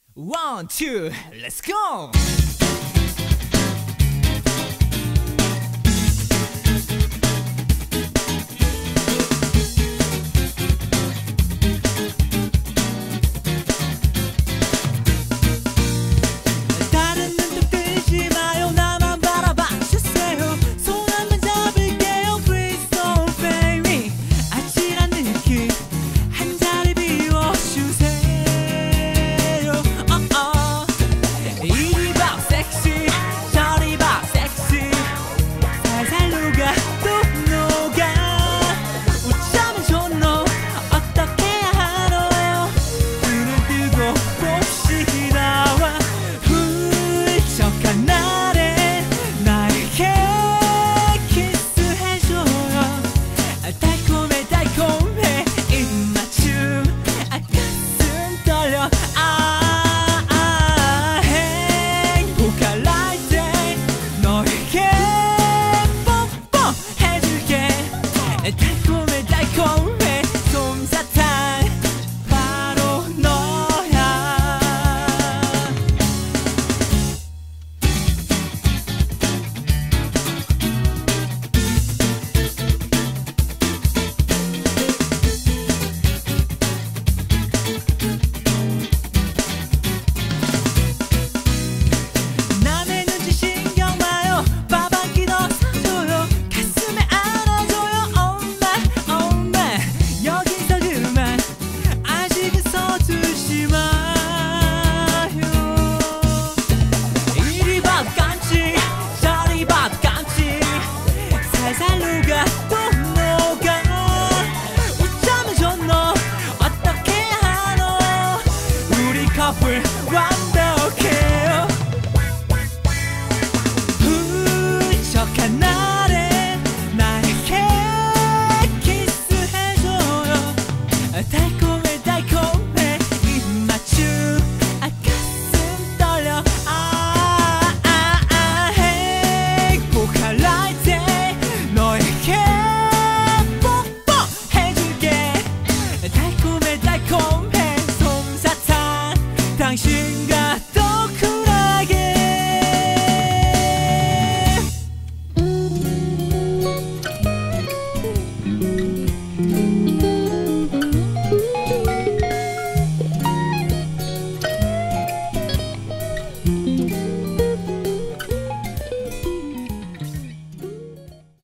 One, two, let's go! 다른 눈도 뜨지 마요. 나만 바라봐 주세요. 손 한번 잡을게요. Please don't fail me. 아찔한 느낌 한 자리 비워주세요. 이리 봐 섹시 저리 봐 섹시 살살 녹아 또 녹아 웃자면 좋노 어떻게 해야 하노요. 눈을 뜨고 봅시다. 훌쩍한 날에 나에게 키스해줘요. 달콤해 달콤해 입맞춤 가슴 떨려 행복할 때 너에게 뽀뽀해줄게. 달콤해 달콤해 솜사탕 바로 너야. 남의 눈치 신경 마요. 밥 한 끼 더 사줘요. 가슴에 안아줘요. 엄마 여기서 그만 아직은 서두르지 마요. 이리 밥 깜찍 저리 밥 깜찍 살살 녹아 또 녹아 웃자면 좋노 어떻게 하노. 우리 커플 완